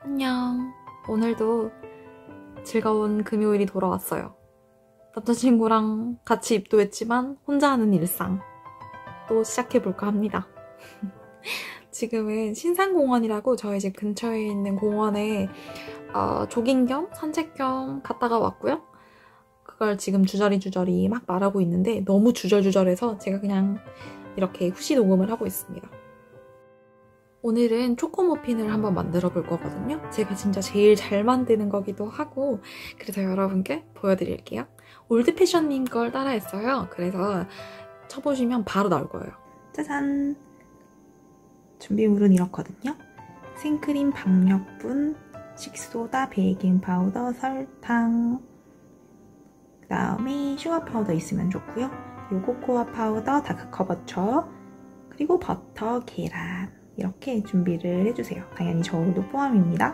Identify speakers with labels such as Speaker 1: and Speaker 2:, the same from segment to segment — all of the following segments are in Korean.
Speaker 1: 안녕. 오늘도 즐거운 금요일이 돌아왔어요. 남자친구랑 같이 입도했지만 혼자 하는 일상 또 시작해볼까 합니다. 지금은 신산공원이라고 저희 집 근처에 있는 공원에 조깅 겸 산책 겸 갔다가 왔고요. 그걸 지금 주저리 막 말하고 있는데 너무 주절주절해서 제가 그냥 이렇게 후시 녹음을 하고 있습니다. 오늘은 초코머핀을 한번 만들어 볼 거거든요. 제가 진짜 제일 잘 만드는 거기도 하고 그래서 여러분께 보여드릴게요. 올드패션님 걸 따라했어요. 그래서 쳐보시면 바로 나올 거예요. 짜잔! 준비물은 이렇거든요. 생크림, 박력분, 식소다, 베이킹파우더, 설탕, 그 다음에 슈가 파우더 있으면 좋고요. 그리고 코코아 파우더, 다크커버처, 그리고 버터, 계란 이렇게 준비를 해주세요. 당연히 저도 포함입니다.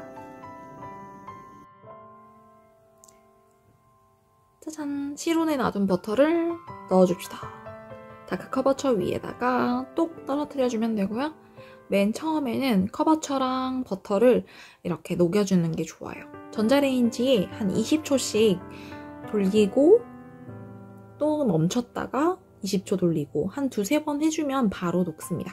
Speaker 1: 짜잔! 실온에 놔둔 버터를 넣어줍시다. 다크커버처 위에다가 똑 떨어뜨려주면 되고요. 맨 처음에는 커버처랑 버터를 이렇게 녹여주는 게 좋아요. 전자레인지에 한 20초씩 돌리고 또 멈췄다가 20초 돌리고 한 두세 번 해주면 바로 녹습니다.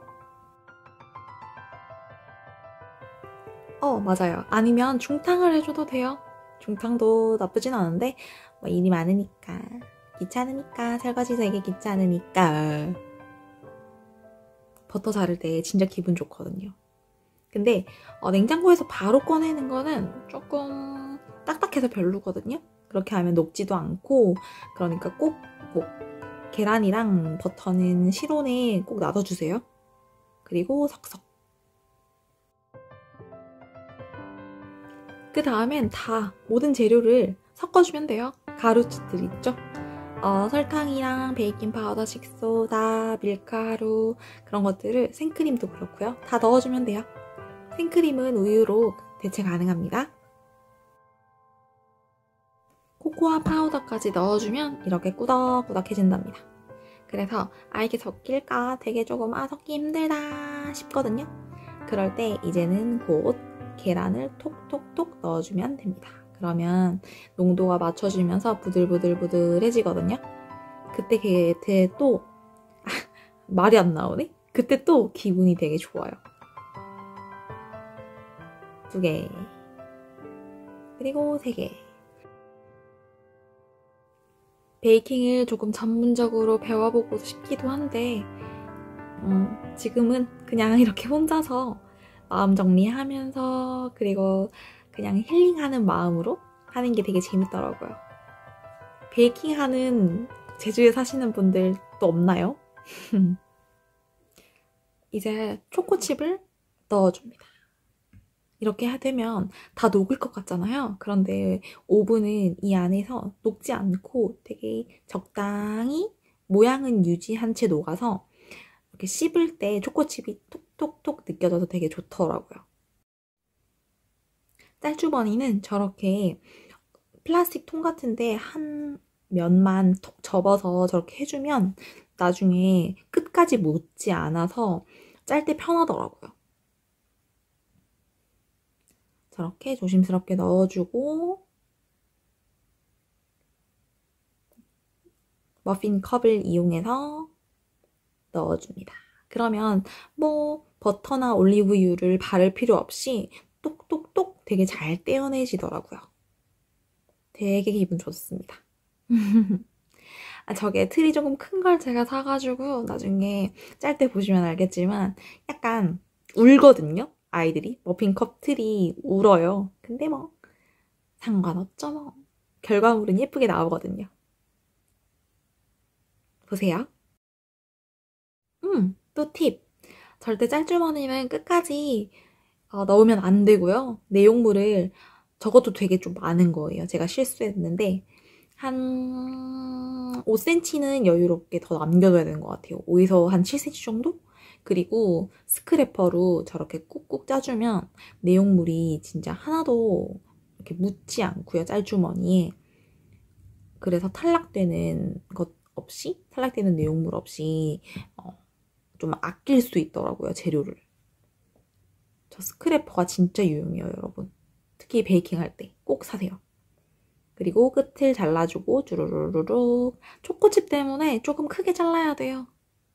Speaker 1: 맞아요. 아니면 중탕을 해줘도 돼요. 중탕도 나쁘진 않은데 뭐 일이 많으니까 귀찮으니까 설거지 되게 귀찮으니까 버터 자를 때 진짜 기분 좋거든요. 근데 냉장고에서 바로 꺼내는 거는 조금 딱딱해서 별로거든요. 그렇게 하면 녹지도 않고 그러니까 꼭 계란이랑 버터는 실온에 꼭 놔둬주세요. 그리고 석석. 그 다음엔 다 모든 재료를 섞어주면 돼요. 가루들 있죠? 설탕이랑 베이킹파우더, 식소다, 밀가루 그런 것들을 생크림도 그렇고요. 다 넣어주면 돼요. 생크림은 우유로 대체 가능합니다. 코코아 파우더까지 넣어주면 이렇게 꾸덕꾸덕해진답니다. 그래서 이게 섞일까 되게 조금 섞기 힘들다 싶거든요. 그럴 때 이제는 곧 계란을 톡톡톡 넣어주면 됩니다. 그러면 농도가 맞춰지면서 부들부들해지거든요. 그때 또 말이 안 나오네? 그때 또 기분이 되게 좋아요. 2개 그리고 3개. 베이킹을 조금 전문적으로 배워보고 싶기도 한데 지금은 그냥 이렇게 혼자서 마음 정리하면서 그리고 그냥 힐링하는 마음으로 하는 게 되게 재밌더라고요. 베이킹하는 제주에 사시는 분들 또 없나요? 이제 초코칩을 넣어줍니다. 이렇게 되면 다 녹을 것 같잖아요. 그런데 오븐은 이 안에서 녹지 않고 되게 적당히 모양은 유지한 채 녹아서 이렇게 씹을 때 초코칩이 톡톡톡 느껴져서 되게 좋더라고요. 짤주머니는 저렇게 플라스틱 통 같은데 한 면만 톡 접어서 저렇게 해주면 나중에 끝까지 묻지 않아서 짤 때 편하더라고요. 저렇게 조심스럽게 넣어주고 머핀 컵을 이용해서 넣어줍니다. 그러면 뭐 버터나 올리브유를 바를 필요 없이 똑똑똑 되게 잘 떼어내지더라고요. 되게 기분 좋습니다. 저게 틀이 조금 큰 걸 제가 사가지고 나중에 짤 때 보시면 알겠지만 약간 울거든요. 아이들이 머핀컵 틀이 울어요. 근데 뭐 상관없죠 뭐. 결과물은 예쁘게 나오거든요. 보세요. 또 팁. 절대 짤주머니는 끝까지 넣으면 안 되고요. 내용물을 저것도 되게 좀 많은 거예요. 제가 실수했는데 한 5cm는 여유롭게 더 남겨둬야 되는 것 같아요. 5에서 한 7cm 정도? 그리고 스크래퍼로 저렇게 꾹꾹 짜주면 내용물이 진짜 하나도 이렇게 묻지 않고요. 짤주머니에. 그래서 탈락되는 내용물 없이 좀 아낄 수 있더라고요. 재료를. 저 스크래퍼가 진짜 유용해요, 여러분. 특히 베이킹 할 때 꼭 사세요. 그리고 끝을 잘라주고 주르르르륵. 초코칩 때문에 조금 크게 잘라야 돼요.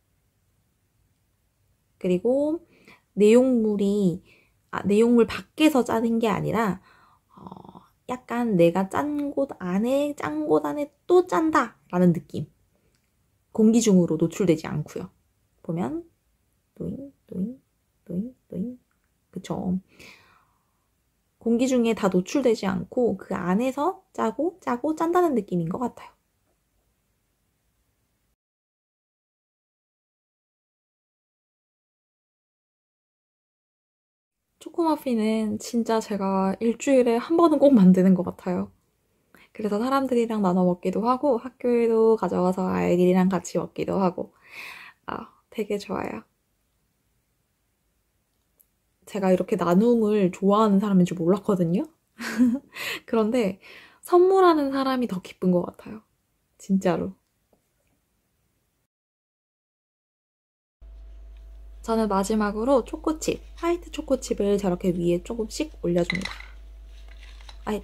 Speaker 1: 그리고 내용물 밖에서 짜는 게 아니라 약간 내가 짠 곳 안에 또 짠다 라는 느낌. 공기 중으로 노출되지 않고요. 보면 또잉 또잉 또잉 또잉. 그쵸. 공기 중에 다 노출되지 않고 그 안에서 짜고 짠다는 느낌인 것 같아요. 초코머핀은 진짜 제가 일주일에 한 번은 꼭 만드는 것 같아요. 그래서 사람들이랑 나눠 먹기도 하고 학교에도 가져가서 아이들이랑 같이 먹기도 하고 되게 좋아요. 제가 이렇게 나눔을 좋아하는 사람인 줄 몰랐거든요. 그런데 선물하는 사람이 더 기쁜 것 같아요. 진짜로. 저는 마지막으로 초코칩, 화이트 초코칩을 저렇게 위에 조금씩 올려줍니다. 아이.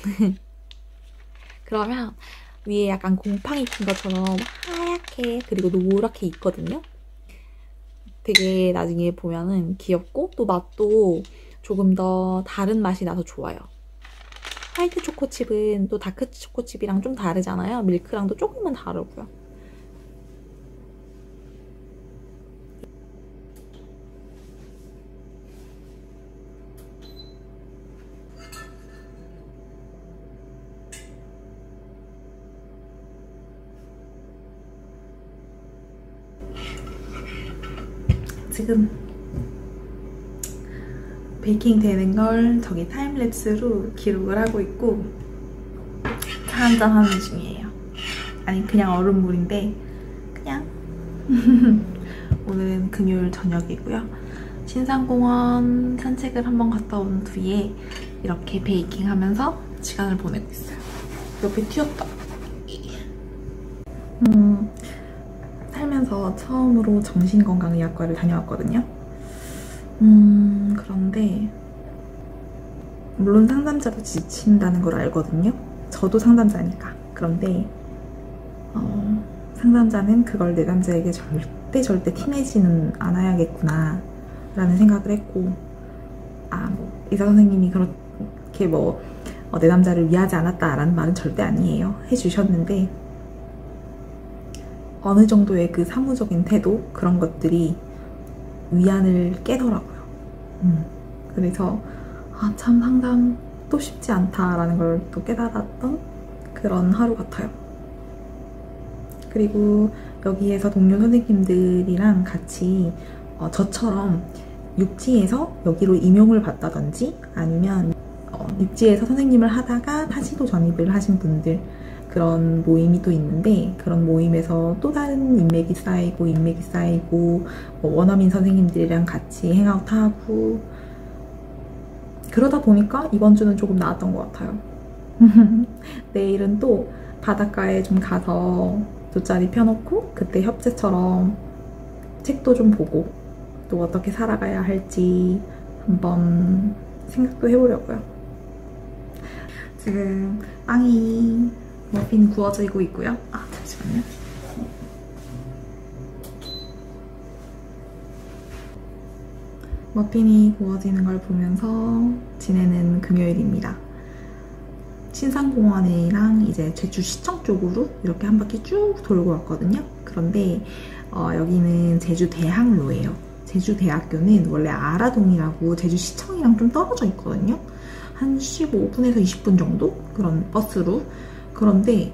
Speaker 1: 그러면 위에 약간 곰팡이 핀 것처럼 하얗게 그리고 노랗게 있거든요. 되게 나중에 보면은 귀엽고 또 맛도 조금 더 다른 맛이 나서 좋아요. 화이트 초코칩은 또 다크 초코칩이랑 좀 다르잖아요. 밀크랑도 조금은 다르고요. 지금 베이킹 되는 걸 저기 타임랩스로 기록을 하고 있고 차 한잔 하는 중이에요. 아니 그냥 얼음물인데 그냥 오늘은 금요일 저녁이고요. 신상공원 산책을 한번 갔다 온 뒤에 이렇게 베이킹 하면서 시간을 보내고 있어요. 옆에 튀었다. 살면서 처음으로 정신건강의학과를 다녀왔거든요. 그런데 물론 상담자도 지친다는 걸 알거든요. 저도 상담자니까. 그런데 상담자는 그걸 내담자에게 절대 티내지는 않아야겠구나 라는 생각을 했고 의사 선생님이 그렇게 내담자를 위하지 않았다라는 말은 절대 아니에요. 해주셨는데 어느 정도의 그 사무적인 태도 그런 것들이 위안을 깨더라고요. 그래서 참 상담 또 쉽지 않다라는 걸 또 깨달았던 그런 하루 같아요. 그리고 여기에서 동료 선생님들이랑 같이 저처럼 육지에서 여기로 임용을 받다든지 아니면 육지에서 선생님을 하다가 타지도 전입을 하신 분들 그런 모임이 또 있는데 그런 모임에서 또 다른 인맥이 쌓이고 원어민 선생님들이랑 같이 행아웃하고 그러다 보니까 이번 주는 조금 나았던 것 같아요. 내일은 또 바닷가에 좀 가서 돗자리 펴놓고 그때 협재처럼 책도 좀 보고 또 어떻게 살아가야 할지 한번 생각도 해보려고요. 지금 빵이 머핀이 구워지고 있고요. 잠시만요. 머핀이 구워지는 걸 보면서 지내는 금요일입니다. 신상공원이랑 이제 제주시청 쪽으로 이렇게 한 바퀴 쭉 돌고 왔거든요. 그런데 여기는 제주대학로예요. 제주대학교는 원래 아라동이라고 제주시청이랑 좀 떨어져 있거든요. 한 15분에서 20분 정도? 그런 버스로. 그런데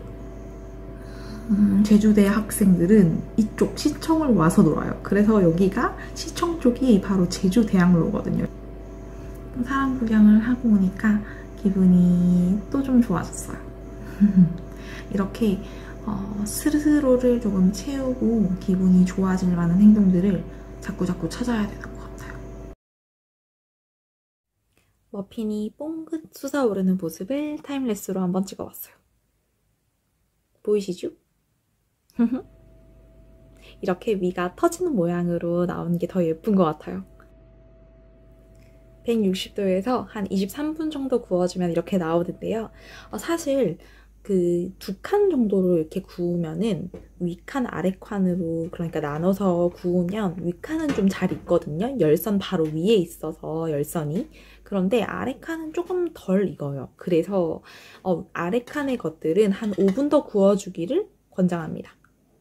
Speaker 1: 제주대 학생들은 이쪽 시청을 와서 놀아요. 그래서 여기가 시청 쪽이 바로 제주대학로거든요. 사람 구경을 하고 오니까 기분이 또 좀 좋아졌어요. 이렇게 스스로를 조금 채우고 기분이 좋아질 만한 행동들을 자꾸 찾아야 되는 것 같아요. 머핀이 뽕긋 솟아오르는 모습을 타임랩스로 한번 찍어봤어요. 보이시죠? 이렇게 위가 터지는 모양으로 나오는 게 더 예쁜 것 같아요. 160도에서 한 23분 정도 구워주면 이렇게 나오는데요. 사실 그 2칸 정도로 이렇게 구우면은 위칸 아래칸으로 그러니까 나눠서 구우면 위칸은 좀 잘 익거든요. 열선 바로 위에 있어서 열선이. 그런데 아래칸은 조금 덜 익어요. 그래서 아래칸의 것들은 한 5분 더 구워주기를 권장합니다.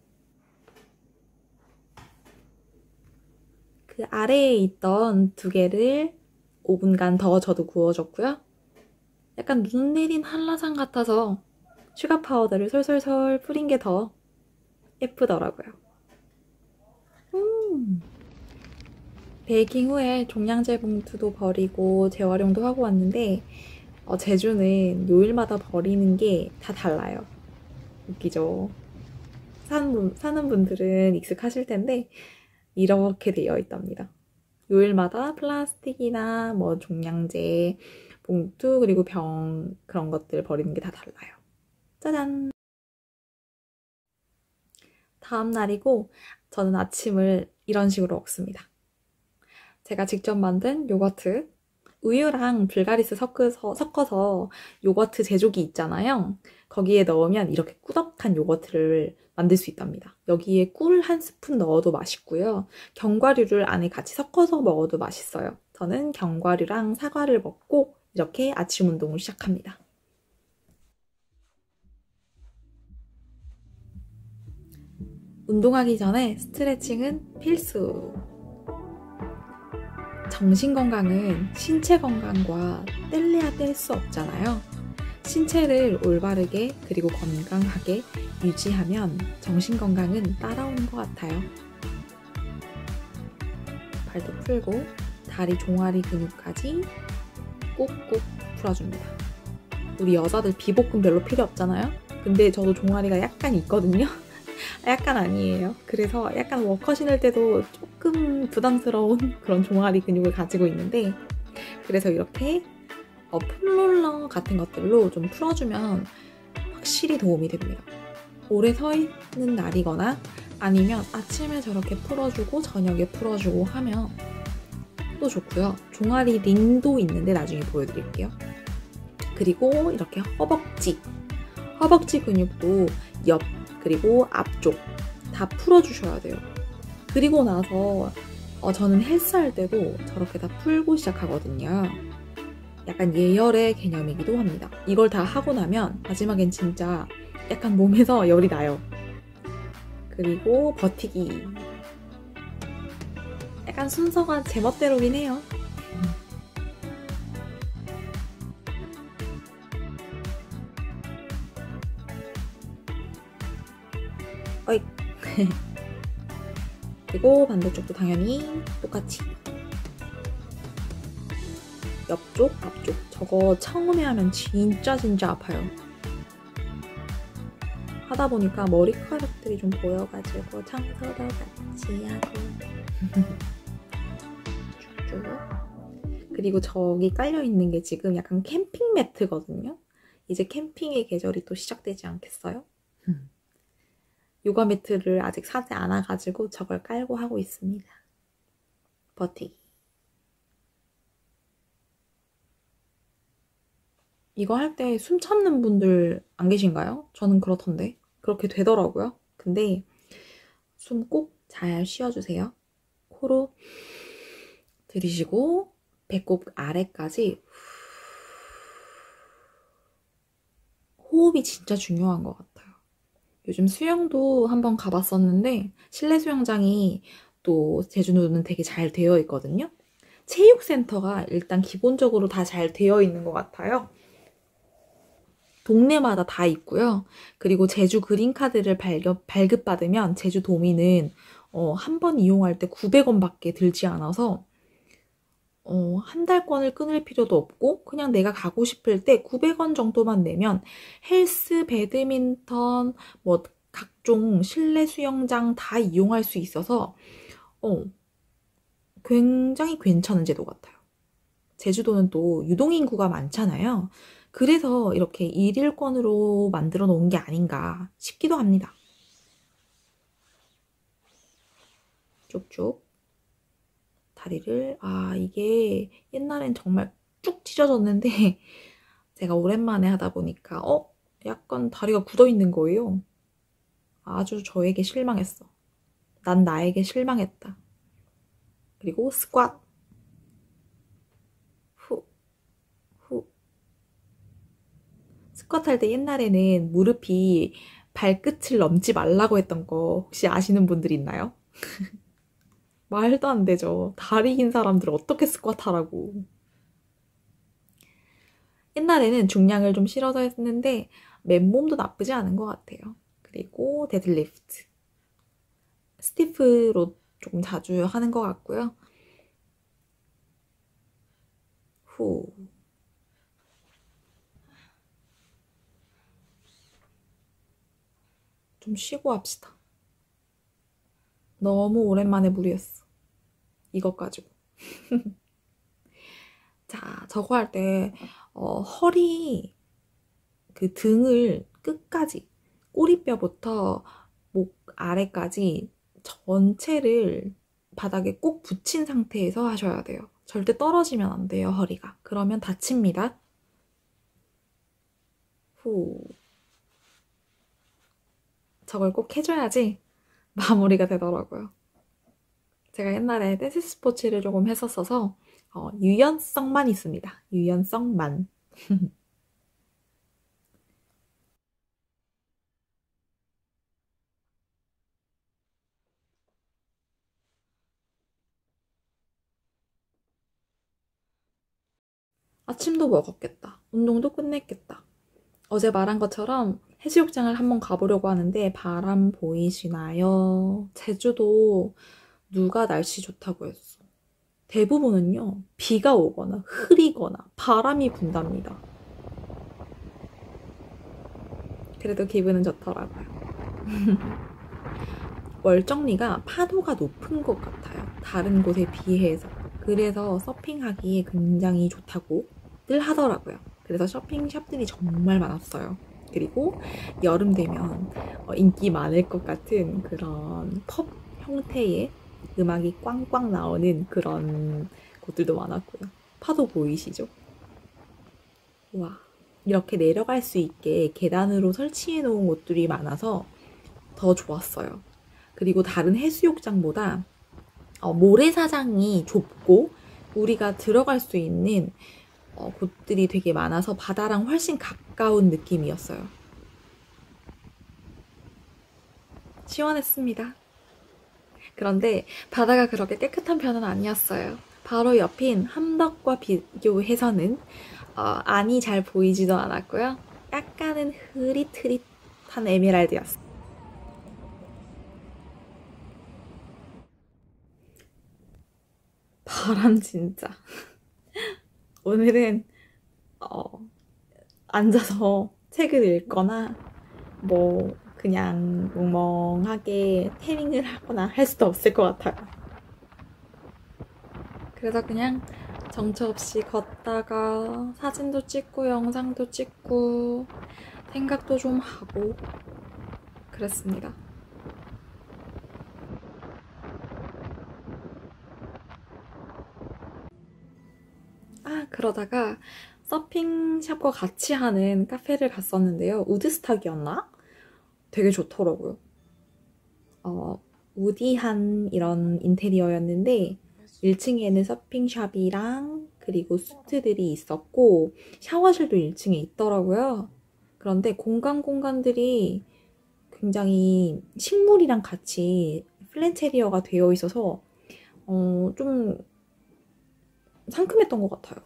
Speaker 1: 그 아래에 있던 2개를 5분간 더 저도 구워줬고요. 약간 눈 내린 한라산 같아서 슈가 파우더를 솔솔솔 뿌린 게 더 예쁘더라고요. 베이킹 후에 종량제 봉투도 버리고 재활용도 하고 왔는데 제주는 요일마다 버리는 게 다 달라요. 웃기죠? 사는 분들은 익숙하실 텐데 이렇게 되어 있답니다. 요일마다 플라스틱이나 뭐 종량제 봉투 그리고 병 그런 것들 버리는 게 다 달라요. 짜잔! 다음 날이고 저는 아침을 이런 식으로 먹습니다. 제가 직접 만든 요거트, 우유랑 불가리스 섞어서 요거트 제조기 있잖아요. 거기에 넣으면 이렇게 꾸덕한 요거트를 만들 수 있답니다. 여기에 꿀 1스푼 넣어도 맛있고요. 견과류를 안에 같이 섞어서 먹어도 맛있어요. 저는 견과류랑 사과를 먹고 이렇게 아침 운동을 시작합니다. 운동하기 전에 스트레칭은 필수. 정신건강은 신체 건강과 뗄래야 뗄 수 없잖아요. 신체를 올바르게 그리고 건강하게 유지하면 정신건강은 따라오는 것 같아요. 발도 풀고 다리 종아리 근육까지 꾹꾹 풀어줍니다. 우리 여자들 비복근 별로 필요 없잖아요. 근데 저도 종아리가 약간 있거든요. 약간 아니에요. 그래서 약간 워커 신을 때도 조금 부담스러운 그런 종아리 근육을 가지고 있는데 그래서 이렇게 폼롤러 같은 것들로 좀 풀어주면 확실히 도움이 됩니다. 오래 서 있는 날이거나 아니면 아침에 저렇게 풀어주고 저녁에 풀어주고 하면 또 좋고요. 종아리 링도 있는데 나중에 보여드릴게요. 그리고 이렇게 허벅지 근육도 옆 그리고 앞쪽 다 풀어주셔야 돼요. 그리고 나서 저는 헬스할 때도 저렇게 다 풀고 시작하거든요. 약간 예열의 개념이기도 합니다. 이걸 다 하고 나면 마지막엔 진짜 약간 몸에서 열이 나요. 그리고 버티기. 약간 순서가 제멋대로긴 해요. 어이. 그리고 반대쪽도 당연히 똑같이. 옆쪽, 앞쪽. 저거 처음에 하면 진짜 아파요. 하다 보니까 머리카락들이 좀 보여가지고 청소도 같이 하고. 쭉쭉. 그리고 저기 깔려있는 게 지금 약간 캠핑 매트거든요. 이제 캠핑의 계절이 또 시작되지 않겠어요? 요가 매트를 아직 사지 않아가지고 저걸 깔고 하고 있습니다. 버티기. 이거 할 때 숨 참는 분들 안 계신가요? 저는 그렇던데. 그렇게 되더라고요. 근데 숨 꼭 잘 쉬어주세요. 코로 들이쉬고 배꼽 아래까지 호흡이 진짜 중요한 것 같아요. 요즘 수영도 한번 가봤었는데 실내 수영장이 또 제주도는 되게 잘 되어 있거든요. 체육센터가 일단 기본적으로 다 잘 되어 있는 것 같아요. 동네마다 다 있고요. 그리고 제주 그린카드를 발급받으면 제주도민은 한 번 이용할 때 900원밖에 들지 않아서 한 달권을 끊을 필요도 없고 그냥 내가 가고 싶을 때 900원 정도만 내면 헬스, 배드민턴, 뭐 각종 실내 수영장 다 이용할 수 있어서 굉장히 괜찮은 제도 같아요. 제주도는 또 유동인구가 많잖아요. 그래서 이렇게 일일권으로 만들어 놓은 게 아닌가 싶기도 합니다. 쭉쭉. 다리를, 이게 옛날엔 정말 쭉 찢어졌는데 제가 오랜만에 하다 보니까 약간 다리가 굳어 있는 거예요. 아주 저에게 실망했어. 난 나에게 실망했다. 그리고 스쿼트. 후, 후. 스쿼트 할 때 옛날에는 무릎이 발끝을 넘지 말라고 했던 거 혹시 아시는 분들 있나요? 말도 안 되죠. 다리 긴 사람들 어떻게 스쿼트 하라고. 옛날에는 중량을 좀 실어서 했는데 맨몸도 나쁘지 않은 것 같아요. 그리고 데드리프트. 스티프로 조금 자주 하는 것 같고요. 후. 좀 쉬고 합시다. 너무 오랜만에 무리했어. 이것 가지고. 자, 저거 할 때 허리 그 등을 끝까지 꼬리뼈부터 목 아래까지 전체를 바닥에 꼭 붙인 상태에서 하셔야 돼요. 절대 떨어지면 안 돼요, 허리가. 그러면 다칩니다. 후. 저걸 꼭 해줘야지 마무리가 되더라고요. 제가 옛날에 댄스 스포츠를 조금 했었어서 유연성만 있습니다. 유연성만. 아침도 먹었겠다. 운동도 끝냈겠다. 어제 말한 것처럼 해수욕장을 한번 가보려고 하는데 바람 보이시나요? 제주도 누가 날씨 좋다고 했어. 대부분은요, 비가 오거나 흐리거나 바람이 분답니다. 그래도 기분은 좋더라고요. 월정리가 파도가 높은 것 같아요. 다른 곳에 비해서. 그래서 서핑하기에 굉장히 좋다고들 하더라고요. 그래서 서핑샵들이 정말 많았어요. 그리고 여름 되면 인기 많을 것 같은 그런 펍 형태의 음악이 꽝꽝 나오는 그런 곳들도 많았고요. 파도 보이시죠? 와, 이렇게 내려갈 수 있게 계단으로 설치해 놓은 곳들이 많아서 더 좋았어요. 그리고 다른 해수욕장보다 모래사장이 좁고 우리가 들어갈 수 있는 곳들이 되게 많아서 바다랑 훨씬 가까운 느낌이었어요. 시원했습니다. 그런데 바다가 그렇게 깨끗한 편은 아니었어요. 바로 옆인 함덕과 비교해서는 안이 잘 보이지도 않았고요. 약간은 흐릿흐릿한 에메랄드였어요. 바람 진짜. 오늘은 어, 앉아서 책을 읽거나 뭐 그냥 멍멍하게 태닝을 하거나 할 수도 없을 것 같아요. 그래서 그냥 정처 없이 걷다가 사진도 찍고 영상도 찍고 생각도 좀 하고 그랬습니다. 그러다가 서핑샵과 같이 하는 카페를 갔었는데요. 우드스탁이었나? 되게 좋더라고요. 우디한 이런 인테리어였는데 1층에는 서핑샵이랑 그리고 수트들이 있었고 샤워실도 1층에 있더라고요. 그런데 공간들이 굉장히 식물이랑 같이 플랜테리어가 되어 있어서 좀 상큼했던 것 같아요.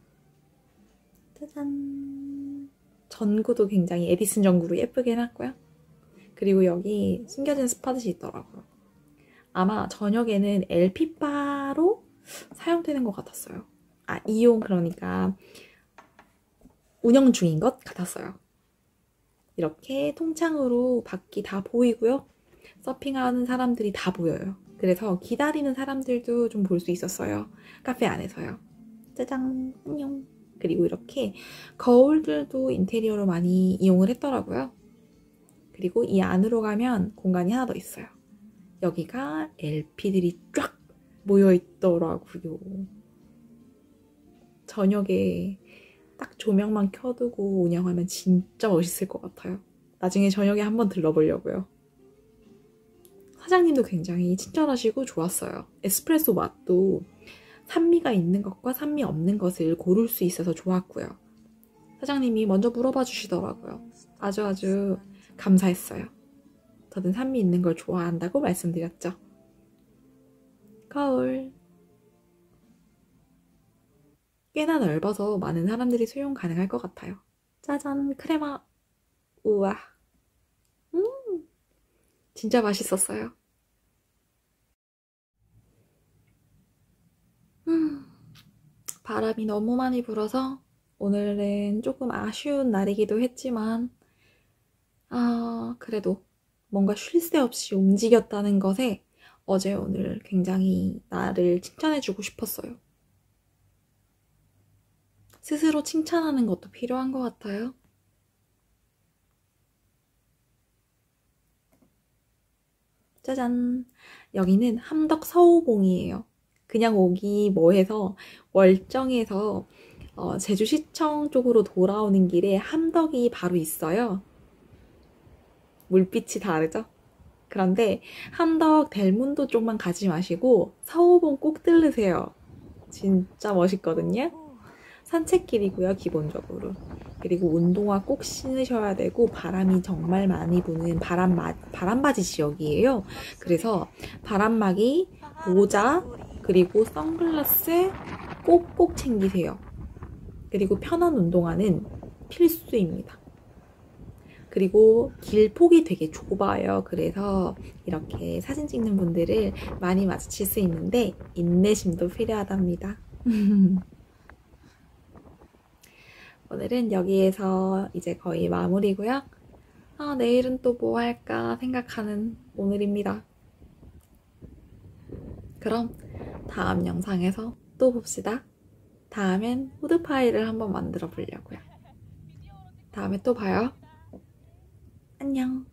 Speaker 1: 짜잔. 전구도 굉장히 에디슨 전구로 예쁘게 해놨고요. 그리고 여기 숨겨진 스팟이 있더라고요. 아마 저녁에는 LP바로 사용되는 것 같았어요. 그러니까 운영 중인 것 같았어요. 이렇게 통창으로 밖이 다 보이고요. 서핑하는 사람들이 다 보여요. 그래서 기다리는 사람들도 좀 볼 수 있었어요. 카페 안에서요. 짜잔, 안녕. 그리고 이렇게 거울들도 인테리어로 많이 이용을 했더라고요. 그리고 이 안으로 가면 공간이 하나 더 있어요. 여기가 LP들이 쫙 모여 있더라고요. 저녁에 딱 조명만 켜두고 운영하면 진짜 멋있을 것 같아요. 나중에 저녁에 한번 들러보려고요. 사장님도 굉장히 친절하시고 좋았어요. 에스프레소 맛도 산미가 있는 것과 산미 없는 것을 고를 수 있어서 좋았고요. 사장님이 먼저 물어봐 주시더라고요. 아주 감사했어요. 저는 산미 있는 걸 좋아한다고 말씀드렸죠. 거울. 꽤나 넓어서 많은 사람들이 수용 가능할 것 같아요. 짜잔, 크레마. 우와. 진짜 맛있었어요. 바람이 너무 많이 불어서 오늘은 조금 아쉬운 날이기도 했지만 그래도 뭔가 쉴 새 없이 움직였다는 것에 어제 오늘 굉장히 나를 칭찬해주고 싶었어요. 스스로 칭찬하는 것도 필요한 것 같아요. 짜잔! 여기는 함덕 서호봉이에요. 그냥 오기 뭐해서 월정에서 제주시청 쪽으로 돌아오는 길에 함덕이 바로 있어요. 물빛이 다르죠? 그런데 함덕 델문도 쪽만 가지 마시고 서호봉 꼭 들르세요. 진짜 멋있거든요. 산책길이고요, 기본적으로. 그리고 운동화 꼭 신으셔야 되고 바람이 정말 많이 부는 바람맞이 지역이에요. 그래서 바람막이, 모자, 그리고 선글라스 꼭꼭 챙기세요. 그리고 편한 운동화는 필수입니다. 그리고 길폭이 되게 좁아요. 그래서 이렇게 사진 찍는 분들을 많이 마주칠 수 있는데 인내심도 필요하답니다. 오늘은 여기에서 이제 거의 마무리고요. 내일은 또 뭐 할까 생각하는 오늘입니다. 그럼 다음 영상에서 또 봅시다. 다음엔 후드 파이를 한번 만들어 보려고요. 다음에 또 봐요. 안녕.